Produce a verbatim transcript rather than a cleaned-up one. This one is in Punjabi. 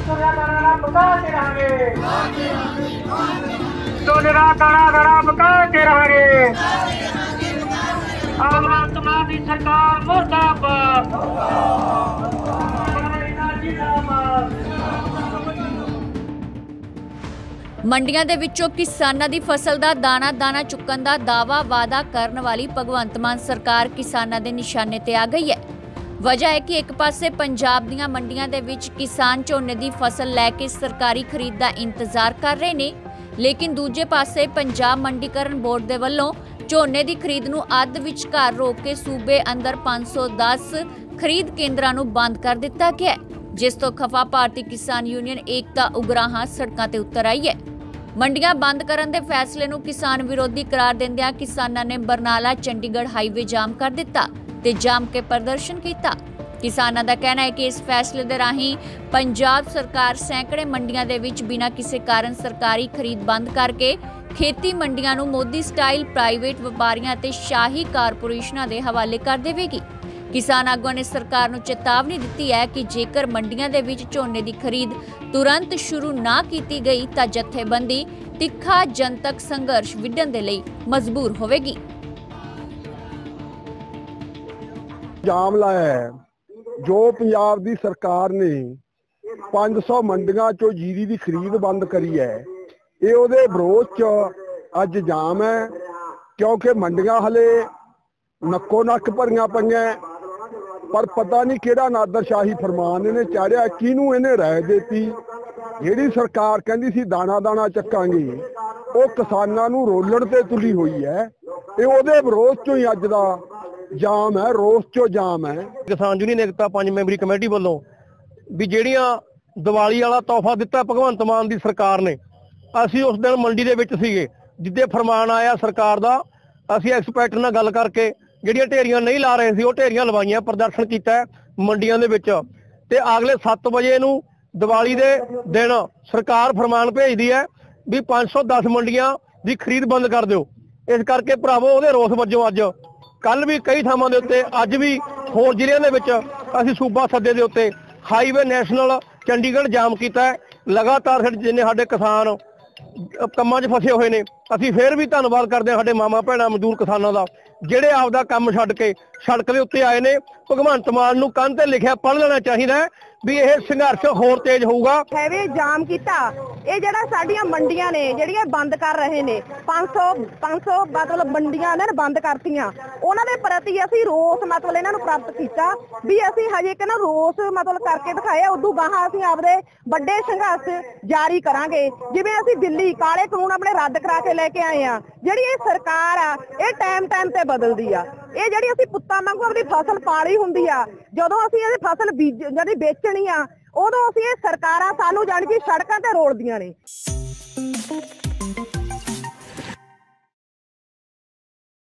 सुनिया दाना पकाते रहेंगे, सुनिया दाना दाना पकाते रहेंगे। भगवंत मान की सरकार मुर्दाबाद, जिंदाबाद। ਮੰਡੀਆਂ ਦੇ ਵਿੱਚੋਂ ਕਿਸਾਨਾਂ ਦੀ ਫਸਲ ਦਾ ਦਾਣਾ ਦਾਣਾ ਚੁੱਕਣ ਦਾ ਦਾਵਾ ਵਾਅਦਾ ਕਰਨ ਵਾਲੀ ਭਗਵੰਤ ਮਾਨ ਸਰਕਾਰ ਕਿਸਾਨਾਂ ਦੇ ਨਿਸ਼ਾਨੇ ਤੇ ਆ ਗਈ ਹੈ। ਵਜ੍ਹਾ ਹੈ ਕਿ ਇੱਕ ਪਾਸੇ ਪੰਜਾਬ ਦੀਆਂ ਮੰਡੀਆਂ ਦੇ ਵਿੱਚ ਕਿਸਾਨ ਝੋਨੇ ਦੀ ਫਸਲ ਲੈ ਕੇ ਸਰਕਾਰੀ ਖਰੀਦ ਦਾ ਇੰਤਜ਼ਾਰ ਕਰ ਰਹੇ ਨੇ, ਲੇਕਿਨ ਦੂਜੇ ਪਾਸੇ ਪੰਜਾਬ ਮੰਡੀਕਰਨ ਬੋਰਡ ਦੇ ਵੱਲੋਂ ਝੋਨੇ ਦੀ ਖਰੀਦ ਨੂੰ ਅੱਧ ਵਿਚਕਾਰ ਰੋਕ ਕੇ ਸੂਬੇ ਅੰਦਰ ਪੰਜ ਸੌ ਦਸ ਖਰੀਦ ਕੇਂਦਰਾਂ ਨੂੰ ਬੰਦ ਕਰ ਦਿੱਤਾ ਗਿਆ ਹੈ, ਜਿਸ ਤੋਂ ਖਫਾ ਭਾਰਤੀ ਕਿਸਾਨ ਯੂਨੀਅਨ ਏਕਤਾ ਉਗਰਾਹਾਂ ਸੜਕਾਂ ਤੇ ਉਤਰ ਆਈ ਹੈ। ਮੰਡੀਆਂ ਬੰਦ ਕਰਨ ਦੇ ਫੈਸਲੇ ਨੂੰ ਕਿਸਾਨ ਵਿਰੋਧੀ ਕਰਾਰ ਦਿੰਦਿਆਂ ਕਿਸਾਨਾਂ ਨੇ ਬਰਨਾਲਾ ਚੰਡੀਗੜ੍ਹ ਹਾਈਵੇ ਜਾਮ ਕਰ ਦਿੱਤਾ ਤੇ ਜਾਮ ਕੇ ਪ੍ਰਦਰਸ਼ਨ ਕੀਤਾ। ਕਿਸਾਨਾਂ ਦਾ ਕਹਿਣਾ ਹੈ ਕਿ ਇਸ ਫੈਸਲੇ ਦੇ ਰਾਹੀਂ ਪੰਜਾਬ ਸਰਕਾਰ ਸੈਂਕੜੇ ਮੰਡੀਆਂ ਦੇ ਵਿੱਚ ਬਿਨਾਂ ਕਿਸੇ ਕਾਰਨ ਸਰਕਾਰੀ ਖਰੀਦ ਬੰਦ ਕਰਕੇ ਖੇਤੀ ਮੰਡੀਆਂ ਨੂੰ ਮੋਦੀ ਸਟਾਈਲ ਪ੍ਰਾਈਵੇਟ ਵਪਾਰੀਆਂ ਅਤੇ ਸ਼ਾਹੀ ਕਾਰਪੋਰੇਸ਼ਨਾਂ ਦੇ ਹਵਾਲੇ ਕਰ ਦੇਵੇਗੀ। किसान आगुआं ने सरकार नूं चेतावनी दित्ती है कि जेकर मंडियां दे विच झोने दी खरीद तुरंत शुरू ना कीती गई तां जथेबंदी तिखा जनतक संघर्ष विढण दे लई मजबूर होवेगी। जाम लाया है जो पंजाब दी सरकार ने पांच सौ मंडियां चो जीरी दी खरीद बंद करी है, ये उहदे विरोध च अज जाम है, क्योंकि मंडियां हले नक्को नक भरियां पईयां, पर पता नहीं किहड़ा नादरशाही फरमान इन्हें चाढ़िया, किनू इन्हें राय देती। जिहड़ी सरकार कहंदी सी दाना दाना चक्कांगे, वो किसानां नूं रोलण ते तुली हुई है। ये उहदे विरोध चों ही अज दा जाम है, रोस चो जाम है। किसान यूनियन एकता पंज मैंबरी कमेटी वालों भी जिहड़ियां दिवाली वाला तोहफा दिता भगवंत मान दी सरकार ने, असीं उस दिन मंडी दे विच सीगे जिद्दे फरमान आया सरकार दा, असीं एक्सपर्ट नाल गल करके ਜਿਹੜੀਆਂ ਢੇਰੀਆਂ ਨਹੀਂ ਲਾ ਰਹੇ ਸੀ ਉਹ ਢੇਰੀਆਂ ਲਵਾਈਆਂ, ਪ੍ਰਦਰਸ਼ਨ ਕੀਤਾ ਮੰਡੀਆਂ ਦੇ ਵਿੱਚ। ਤੇ ਅਗਲੇ ਸੱਤ ਵਜੇ ਨੂੰ ਦੀਵਾਲੀ ਦੇ ਦਿਨ ਸਰਕਾਰ ਫਰਮਾਨ ਭੇਜਦੀ ਹੈ ਵੀ ਪੰਜ ਸੌ ਦਸ ਮੰਡੀਆਂ ਦੀ ਖਰੀਦ ਬੰਦ ਕਰ ਦਿਓ। ਇਸ ਕਰਕੇ ਭਰਾਵੋ ਉਹਦੇ ਰੋਸ ਵਜੋਂ ਅੱਜ ਕੱਲ ਵੀ ਕਈ ਥਾਵਾਂ ਦੇ ਉੱਤੇ, ਅੱਜ ਵੀ ਹੋਰ ਜ਼ਿਲ੍ਹਿਆਂ ਦੇ ਵਿੱਚ ਅਸੀਂ ਸੂਬਾ ਸੱਦੇ ਦੇ ਉੱਤੇ ਹਾਈਵੇ ਨੈਸ਼ਨਲ ਚੰਡੀਗੜ੍ਹ ਜਾਮ ਕੀਤਾ ਹੈ। ਲਗਾਤਾਰ ਜਿੰਨੇ ਸਾਡੇ ਕਿਸਾਨ ਕੰਮਾਂ 'ਚ ਫਸੇ ਹੋਏ ਨੇ, ਅਸੀਂ ਫਿਰ ਵੀ ਧੰਨਵਾਦ ਕਰਦੇ ਹਾਂ ਸਾਡੇ ਮਾਮਾ ਭੈਣਾਂ ਮਜ਼ਦੂਰ ਕਿਸਾਨਾਂ ਦਾ, ਜਿਹੜੇ ਆਪਦਾ ਕੰਮ ਛੱਡ ਕੇ ਸੜਕ ਦੇ ਉੱਤੇ ਆਏ ਨੇ। ਭਗਵੰਤ ਮਾਨ ਨੂੰ ਕੰਨ ਤੇ ਲਿਖਿਆ ਪੜ੍ਹ ਲੈਣਾ ਚਾਹੀਦਾ ਹੈ ਵੀ ਇਹ ਸੰਘਰਸ਼ ਹੋਰ ਤੇਜ਼ ਹੋਊਗਾ। ਹੈਵੇ ਜਾਮ ਕੀਤਾ, ਇਹ ਜਿਹੜਾ ਸਾਡੀਆਂ ਮੰਡੀਆਂ ਨੇ ਜਿਹੜੀਆਂ ਬੰਦ ਕਰ ਰਹੇ ਨੇ, ਪੰਜ ਸੌ ਪੰਜ ਸੌ ਮਤਲਬ ਮੰਡੀਆਂ ਇਹਨਾਂ ਨੇ ਬੰਦ ਕਰਤੀਆਂ, ਉਹਨਾਂ ਦੇ ਪ੍ਰਤੀ ਅਸੀਂ ਰੋਸ ਮਤਲਬ ਇਹਨਾਂ ਨੂੰ ਪ੍ਰਾਪਤ ਕੀਤਾ ਵੀ ਅਸੀਂ ਹਜੇ ਕਿ ਨਾ ਰੋਸ ਮਤਲਬ ਕਰਕੇ ਦਿਖਾਇਆ, ਉਦੋਂ ਗਾਹਾਂ ਅਸੀਂ ਆਪਦੇ ਵੱਡੇ ਸੰਘਰਸ਼ ਜਾਰੀ ਕਰਾਂਗੇ। ਜਿਵੇਂ ਅਸੀਂ ਦਿੱਲੀ ਕਾਲੇ ਕਾਨੂੰਨ ਆਪਣੇ ਰੱਦ ਕਰਾ ਕੇ ਲੈ ਕੇ ਆਏ ਆ, ਜਿਹੜੀ ਇਹ ਸਰਕਾਰ ਆ ਇਹ ਟਾਈਮ ਟਾਈਮ ਤੇ ਬਦਲਦੀ ਆ। ਇਹ ਜਿਹੜੀ ਅਸੀਂ ਪੁੱਤਾਂ ਵਾਂਗੂ ਆਪਣੀ ਫਸਲ ਪਾਲੀ ਹੁੰਦੀ ਆ, ਜਦੋਂ ਅਸੀਂ ਇਹ ਫਸਲ ਬੀਜ ਜਿਹੜੀ ਵੇਚਣੀ ਆ, ਉਦੋਂ ਅਸੀਂ ਇਹ ਸਰਕਾਰਾਂ ਸਾਨੂੰ ਜਾਣ ਕੇ ਸੜਕਾਂ ਤੇ ਰੋਲਦੀਆਂ ਨੇ।